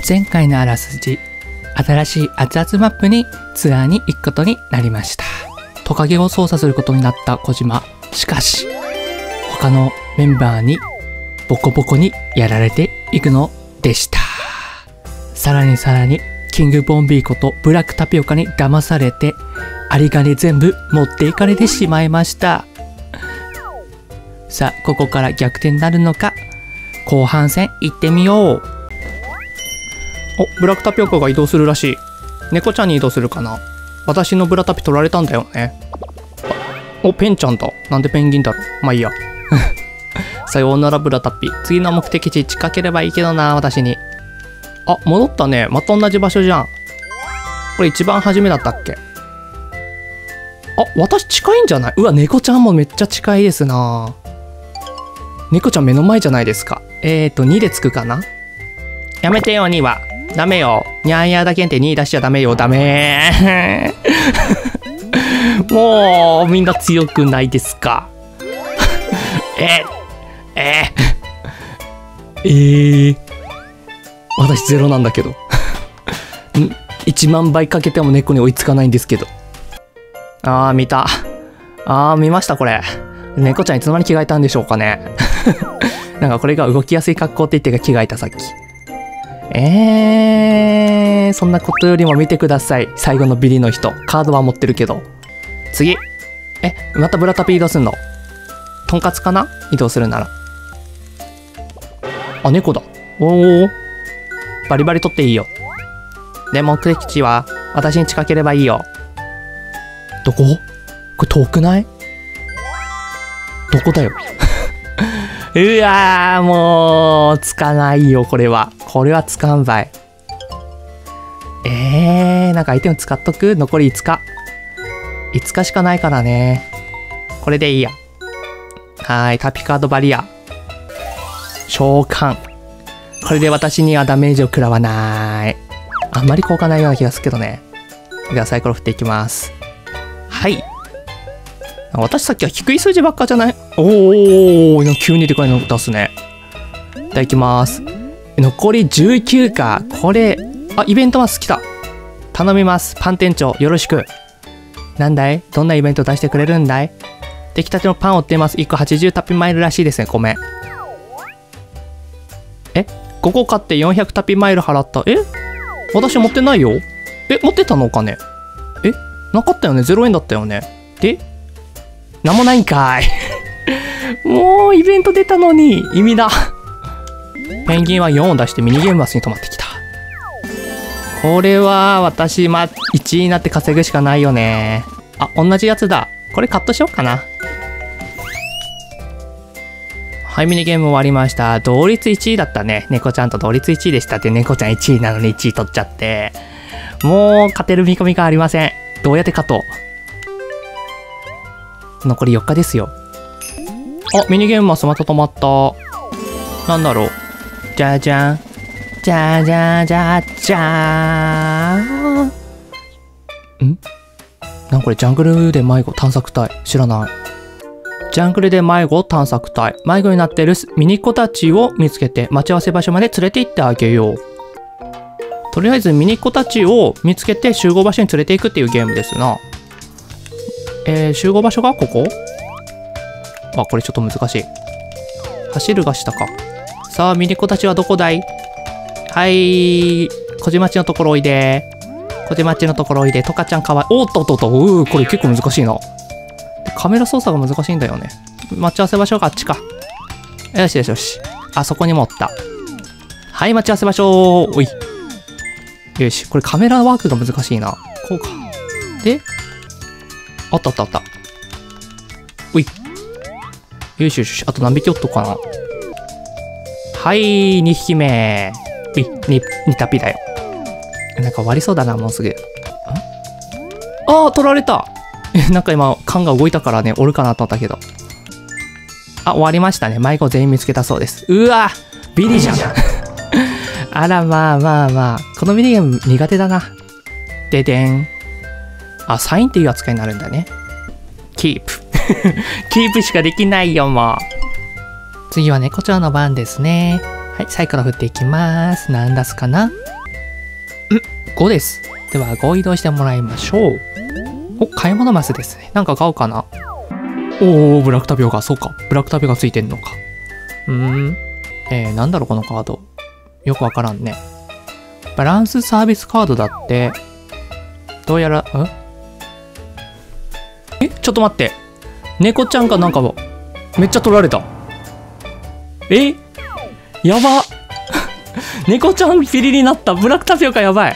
前回のあらすじ、新しい熱々マップにツアーに行くことになりました。トカゲを操作することになった小島。しかし、他のメンバーにボコボコにやられていくのでした。さらにキングボンビーことブラックタピオカに騙されて、有り金全部持っていかれてしまいました。さあ、ここから逆転になるのか、後半戦行ってみよう。お、ブラックタピオカが移動するらしい。猫ちゃんに移動するかな。私のブラタピ取られたんだよね。お、ペンちゃんだ。なんでペンギンだろう。まあいいや。さようならブラタピ。次の目的地近ければいいけどな、私に。あ、戻ったね。また同じ場所じゃん。これ一番初めだったっけ。あ、私近いんじゃない。うわ、猫ちゃんもめっちゃ近いですな。猫ちゃん目の前じゃないですか。2でつくかな。やめてよ、2は。ダメよ。ニャーニャーだけんって2出しちゃダメよ。ダメー。もう、みんな強くないですか。私ゼロなんだけど。1万倍かけても猫に追いつかないんですけど。あー、見た。あー、見ました、これ。猫ちゃんいつの間に着替えたんでしょうかね。なんかこれが動きやすい格好って言ってが着替えた、さっき。そんなことよりも見てください。最後のビリの人。カードは持ってるけど。次。またブラタピ移動すんの。とんかつかな、移動するなら。あ、猫だ。おお。バリバリ取っていいよ。で、目的地は私に近ければいいよ。どこ？これ遠くない？どこだよ。うわー、もう、つかないよ、これは。これはつかんばい。なんかアイテム使っとく？残り5日。5日しかないからね。これでいいや。はーい、タピカードバリア。召喚。これで私にはダメージを食らわない。あんまり効果ないような気がするけどね。ではサイコロ振っていきます。はい。私さっきは低い数字ばっかじゃない？おお、急にでかいの出すね。いただきます。残り19か。これ、あ、イベントマス来た。頼みます。パン店長、よろしく。なんだい？どんなイベント出してくれるんだい？出来たてのパンを売ってます。1個80タピマイルらしいですね。ごめん。5個買って400タピマイル払った。私持ってないよ。持ってたのお金。なかったよね。0円だったよね。でなんもないんかい。もうイベント出たのに意味だ。ペンギンは4を出してミニゲームマスに止まってきた。これは私1位になって稼ぐしかないよね。あ、同じやつだ。これカットしようかな。はい、ミニゲーム終わりました。同率1位だったね。猫ちゃんと同率1位でしたって。猫ちゃん1位なのに1位取っちゃって。もう勝てる見込みがありません。どうやって勝とう。残り4日ですよ。あ、ミニゲームマスまた止まった。なんだろう。じゃじゃん。じゃじゃじゃじゃーん。なんこれジャングルで迷子探索隊。知らない。ジャングルで迷子探索隊。迷子になっているミニ子たちを見つけて待ち合わせ場所まで連れて行ってあげよう。とりあえずミニ子たちを見つけて集合場所に連れて行くっていうゲームですな。集合場所がここ？あ、これちょっと難しい。走るが下か。さあ、ミニ子たちはどこだい？はい、小島町のところおいで。小島町のところおいで。トカちゃんかわいい。おっとっとっと。これ結構難しいな。カメラ操作が難しいんだよね。待ち合わせ場所があっちか。よしよしよし。あそこにもおった。はい、待ち合わせ場所。おい。よし。これカメラワークが難しいな。こうか。で、あったあったあった。おい。よしよし。あと何匹おっとくかな。はい、2匹目。うい、2タピだよ。なんか終わりそうだな、もうすぐ。ああ、取られた。なんか今、缶が動いたからね、おるかなと思ったけど。あ、終わりましたね。迷子全員見つけたそうです。うわビリじゃん。あら、まあまあまあ。このミニゲーム苦手だな。ででん。あ、サインっていう扱いになるんだね。キープ。キープしかできないよ、もう。次は猫ちゃんの番ですね。はい、サイコロ振っていきます。何出すかな？ 5です。では5移動してもらいましょう。お、買い物マスですね。なんか買おうかな。おお、ブラックタピオカ。そうか。ブラックタピオカついてんのか。なんだろうこのカード。よくわからんね。バランスサービスカードだって。どうやら、ちょっと待って。猫ちゃんかなんかも、めっちゃ取られた。やば。猫ちゃんピリになった。ブラックタピオカやばい。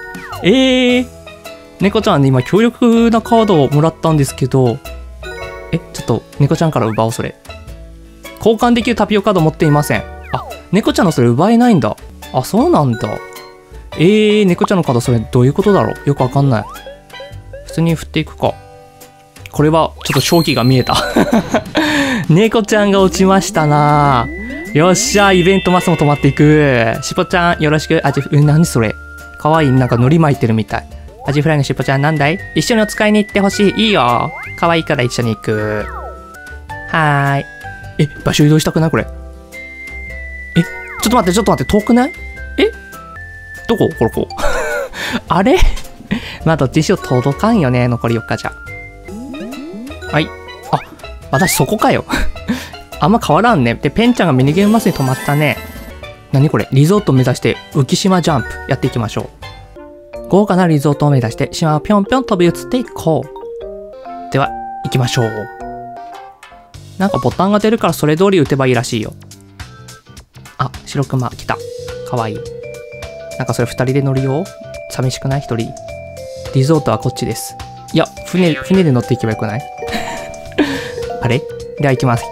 猫ちゃんね、今強力なカードをもらったんですけど、ちょっと猫ちゃんから奪おう、それ。交換できるタピオカード持っていません。あ、猫ちゃんのそれ奪えないんだ。あ、そうなんだ。猫ちゃんのカードそれどういうことだろう、よくわかんない。普通に振っていくか。これはちょっと勝機が見えた。猫ちゃんが落ちましたな。よっしゃ、イベントマスも止まっていく。しっぽちゃんよろしく。何それ、かわいい。なんか海苔巻いてるみたい。アジフライのしっぽちゃんなんだい？一緒にお使いに行ってほしい。いいよ。かわいいから一緒に行く。はーい。場所移動したくないこれ。ちょっと待って、遠くない？どこ？ここ。あれ？まあどっちにしろ届かんよね。残り4日じゃ。はい。あ、私そこかよ。あんま変わらんね。で、ペンちゃんがミニゲームマスに止まったね。何これ？リゾートを目指して浮島ジャンプやっていきましょう。豪華なリゾートを目指して島をぴょんぴょん飛び移っていこう。では、行きましょう。なんかボタンが出るからそれ通り打てばいいらしいよ。あ、白クマ来た。かわいい。なんかそれ2人で乗るよ。寂しくない？ 1人。リゾートはこっちです。いや、船で乗っていけばよくない？あれ？では行きます。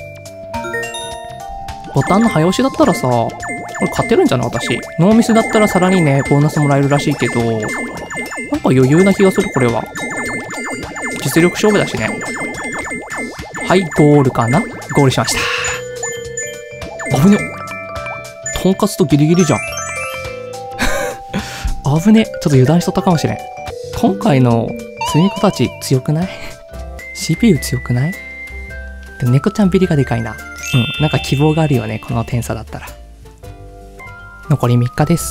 ボタンの早押しだったらさ、これ勝てるんじゃない？私。ノーミスだったらさらにね、ボーナスもらえるらしいけど、なんか余裕な気がする、これは。実力勝負だしね。はい、ゴールかな？ゴールしました。危ね。とんかつとギリギリじゃん。危ね。ちょっと油断しとったかもしれん。今回のすみこたち強くない？ CPU 強くない？でも猫ちゃんビリがでかいな。なんか希望があるよね、この点差だったら。残り3日です。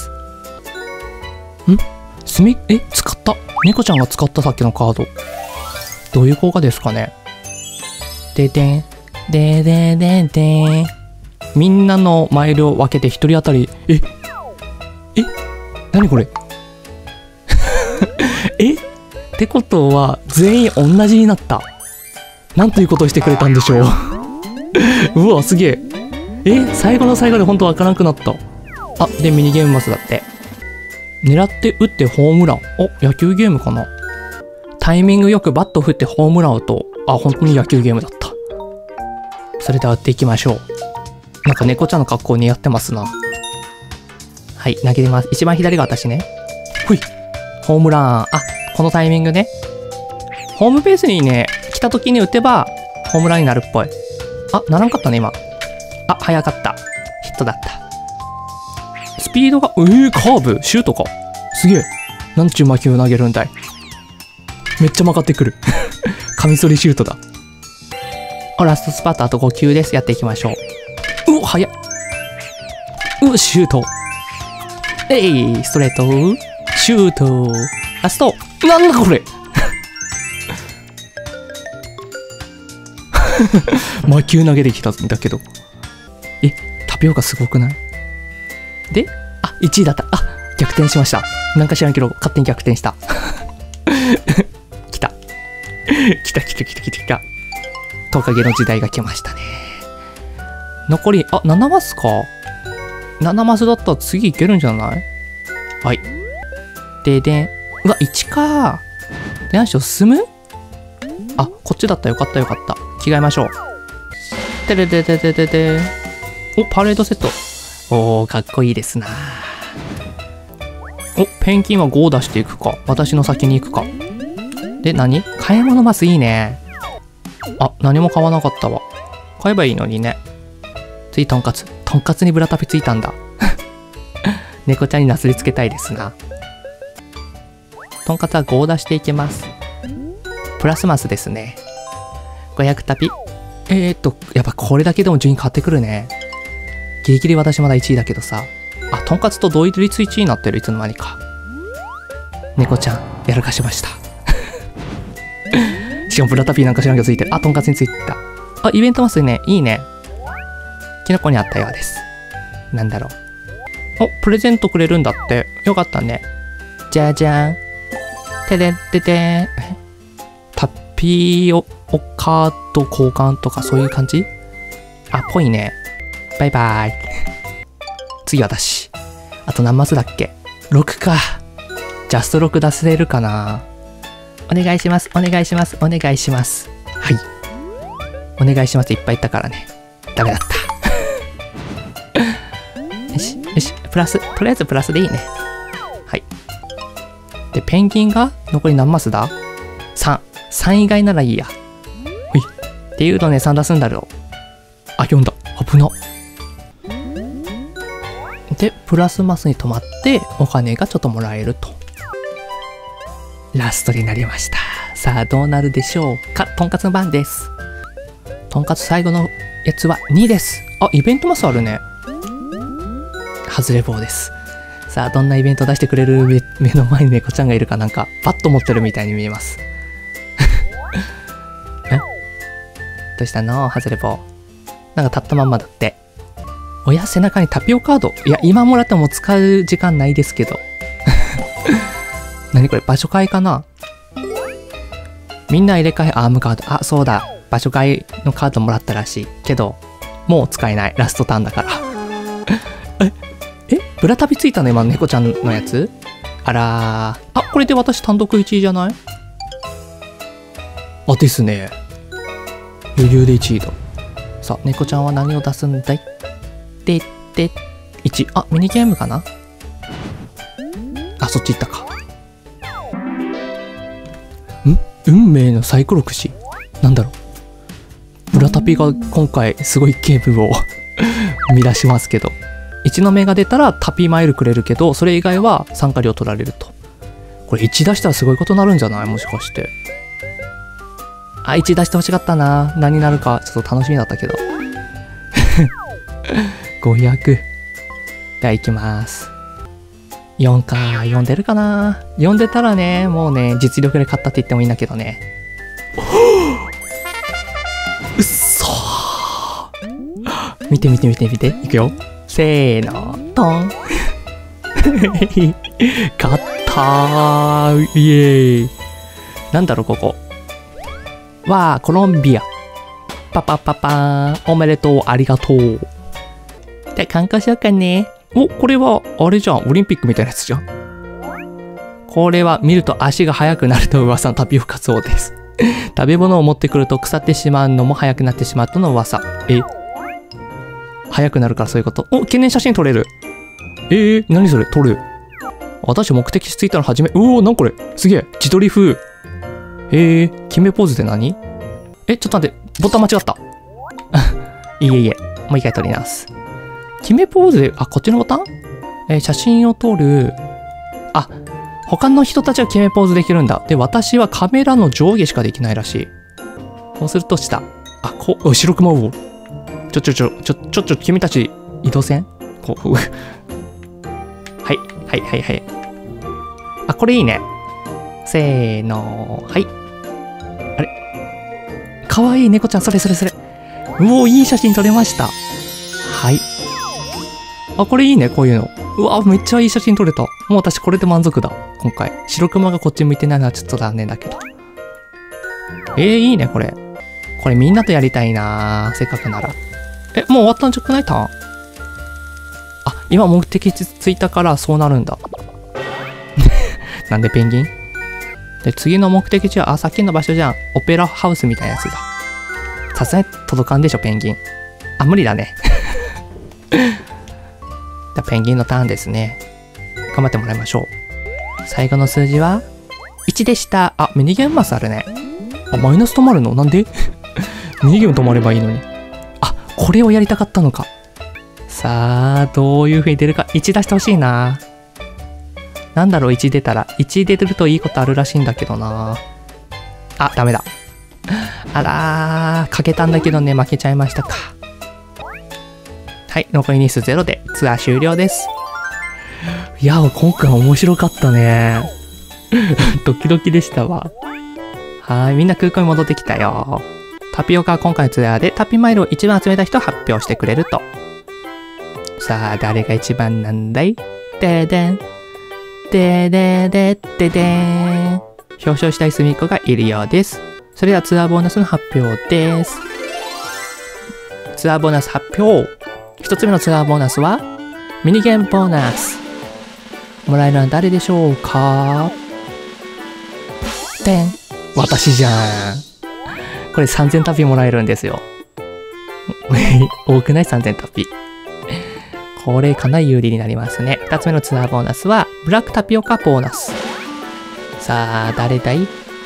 使った。猫ちゃんが使ったさっきのカード。どういう効果ですかね。ででん。でででんでん。みんなのマイルを分けて1人当たり、何これ。ってことは、全員同じになった。なんということをしてくれたんでしょう。うわ、すげえ。最後の最後でほんとわからなくなった。あ、で、ミニゲームマスだって。狙って打ってホームラン。野球ゲームかな。タイミングよくバット振ってホームランを打とう。本当に野球ゲームだった。それでは打っていきましょう。なんか猫ちゃんの格好似合ってますな。はい、投げてます。一番左が私ね。ほい。ホームラン。このタイミングね。ホームベースにね、来た時に打てば、ホームランになるっぽい。ならんかったね、今。早かった。ヒットだった。スピードが、カーブシュートか。すげえ。なんちゅう魔球を投げるんだい。めっちゃ曲がってくる。カミソリシュートだ。ラストスパートあと5球です。やっていきましょう。早っ。シュート。ストレート。シュート。ラスト。なんだこれ。魔球投げてきたんだけど。タピオカすごくない？で、1位だった。逆転しました。なんか知らんけど、勝手に逆転した。来た。来た。トカゲの時代が来ましたね。残り、7マスか。7マスだったら次いけるんじゃない？はい。ででん。1か。で、何しよう、進む？こっちだった。よかった。着替えましょう。てれででででで。パレードセット。かっこいいですな。ペンギンは5を出していくか。私の先に行くか。で、買い物マスいいね。何も買わなかったわ。買えばいいのにね。次、とんかつ。とんかつにブラタピついたんだ。猫ちゃんになすりつけたいですな。とんかつは5を出していきます。プラスマスですね。500タピ。やっぱこれだけでも順位変わってくるね。ギリギリ私まだ1位だけどさ。とんかつと同率1位になってる。いつの間にか。 猫ちゃん、やらかしました。しかもブラタピーなんか知らんけどついてる。あ、とんかつについた。あ、イベントマスね。いいね。キノコにあったようです。なんだろう。お、プレゼントくれるんだって。よかったね。じゃじゃん。てれってて。タピオカード交換とかそういう感じ？あ、ぽいね。バイバイ。次私。あと何マスだっけ？ 6 か。ジャスト6出せるかな？お願いします。お願いします。お願いします。はい。お願いします。いっぱい言ったからね。ダメだった。よし、よし。プラス、とりあえずプラスでいいね。はい。で、ペンギンが残り何マスだ？ 3。3以外ならいいや。ほい。っていうのね、3出すんだろう。あ、4だ。危な。で、プラスマスに止まって、お金がちょっともらえると。ラストになりました。さあ、どうなるでしょうか。とんかつの番です。とんかつ最後のやつは2です。あ、イベントマスあるね。外れ棒です。さあ、どんなイベント出してくれる目の前に猫ちゃんがいるかなんか、パッと持ってるみたいに見えます。え？どうしたの？外れ棒。なんか立ったまんまだって。親背中にタピオカード。いや、今もらっても使う時間ないですけど。何これ？場所替えかな？みんな入れ替えアームカード。あ、そうだ。場所替えのカードもらったらしい。けど、もう使えない。ラストターンだから。ブラタビついたの今の猫ちゃんのやつ？あらー。あ、これで私単独1位じゃない？あ、ですね。余裕で1位だ。さあ、猫ちゃんは何を出すんだい？で、1。あ、ミニゲームかな？あ、そっち行ったか。運命のサイコロ串？なんだろう。ブラタピが今回すごいゲームを生み出しますけど。1の目が出たらタピマイルくれるけど、それ以外は参加料取られると。これ1出したらすごいことになるんじゃない？もしかして。あ、1出してほしかったな。何になるかちょっと楽しみだったけど。500。では行きます。4か。4出るかな。4出たらね、もうね、実力で勝ったって言ってもいいんだけどね。うっそー。見て。いくよ。せーの、トン。勝ったー。イエーイ。なんだろう、ここ。わあ、コロンビア。パパパパーン。おめでとう、ありがとう。じゃあ、観光しようかね。お、これは、あれじゃん。オリンピックみたいなやつじゃん。これは、見ると足が速くなると噂のタピオカそうです。食べ物を持ってくると腐ってしまうのも速くなってしまうとの噂。速くなるからそういうこと。お、記念写真撮れる。何それ撮る。私目的地着いたの初め。うおー、なんこれ。すげえ。自撮り風。決めポーズって何？ちょっと待って。ボタン間違った。いえ。もう一回撮り直す。決めポーズで、あ、こっちのボタン？写真を撮る。あ、他の人たちは決めポーズできるんだ。で、私はカメラの上下しかできないらしい。そうすると下。あ、後ろくまう。ちょ、君たち、移動線？はい。あ、これいいね。せーの、はい。あれ？かわいい猫ちゃん、それ。うおー、いい写真撮れました。はい。あ、これいいね、こういうの。うわ、めっちゃいい写真撮れた。もう私これで満足だ。今回。白熊がこっち向いてないのはちょっと残念だけど。いいね、これ。これみんなとやりたいな、せっかくなら。もう終わったんじゃない？ターン。あ、今目的地着いたからそうなるんだ。なんでペンギン？で、次の目的地は、さっきの場所じゃん。オペラハウスみたいなやつだ。さすがに届かんでしょ、ペンギン。あ、無理だね。じゃペンギンのターンですね。頑張ってもらいましょう。最後の数字は1でした。あ、ミニゲームマスあるね。あ、マイナス止まるの？なんで？ミニゲーム止まればいいのに。あ、これをやりたかったのか。さあ、どういう風に出るか。1出してほしいな。なんだろう、1出たら。1出てるといいことあるらしいんだけどな。あ、ダメだ。あらー、かけたんだけどね、負けちゃいましたか。はい、残り日数0でツアー終了です。いや、今回面白かったね。 ドキドキでしたわ。はい、みんな空港に戻ってきたよ。タピオカは今回のツアーでタピマイルを一番集めた人を発表してくれると。さあ、誰が一番なんだい？ででん。でででででーん。表彰したい隅っこがいるようです。それではツアーボーナスの発表です。ツアーボーナス発表。一つ目のツアーボーナスは、ミニゲームボーナス。もらえるのは誰でしょうか？てん。私じゃん。これ3000タピもらえるんですよ。多くない？ 3000 タピ。これかなり有利になりますね。2つ目のツアーボーナスは、ブラックタピオカボーナス。さあ、誰だい？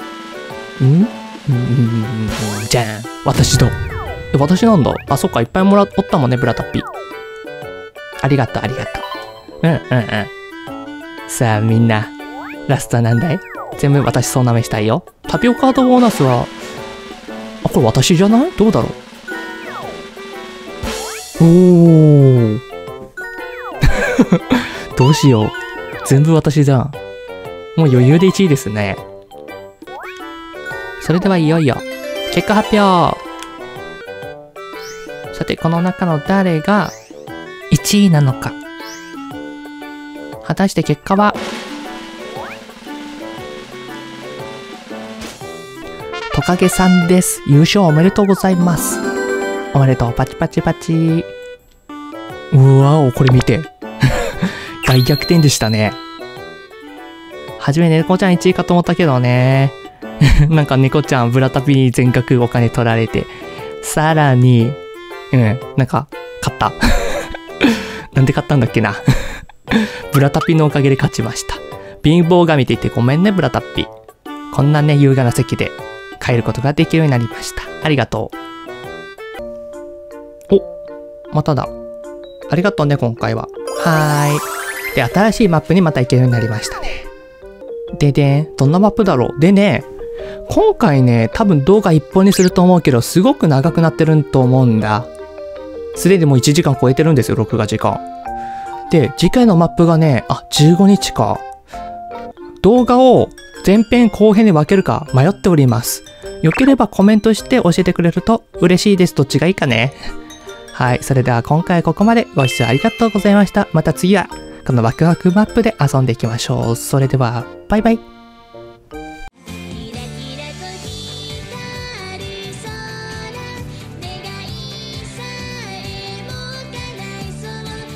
じゃん。私だ。私なんだ。あ、そっか、いっぱいおったもんね、ブラタピ。ありがとう、ありがとう。さあ、みんな、ラストは何だい？全部私そうなめしたいよ。タピオカードボーナスは、あ、これ私じゃない？どうだろう？おー。どうしよう。全部私じゃん。もう余裕で1位ですね。それではいよいよ、結果発表。さて、この中の誰が1位なのか。果たして結果は、トカゲさんです。優勝おめでとうございます。おめでとう、パチパチパチ。うわお、これ見て。大逆転でしたね。はじめ猫ちゃん1位かと思ったけどね。なんか猫ちゃんブラタピに全額お金取られて。さらに、なんか、勝った。なんで勝ったんだっけな。ブラタピのおかげで勝ちました。貧乏神って言ってごめんね、ブラタピ。こんなね、優雅な席で帰ることができるようになりました。ありがとう。お、まただ。ありがとうね、今回は。はーい。で、新しいマップにまた行けるようになりましたね。ででん、どんなマップだろう。でね、今回ね、多分動画1本にすると思うけど、すごく長くなってると思うんだ。すでにもう1時間超えてるんですよ、録画時間。で、次回のマップがね、15日か。動画を前編後編に分けるか迷っております。よければコメントして教えてくれると嬉しいです。どっちがいいかね。はい、それでは今回はここまでご視聴ありがとうございました。また次はこのワクワクマップで遊んでいきましょう。それでは、バイバイ。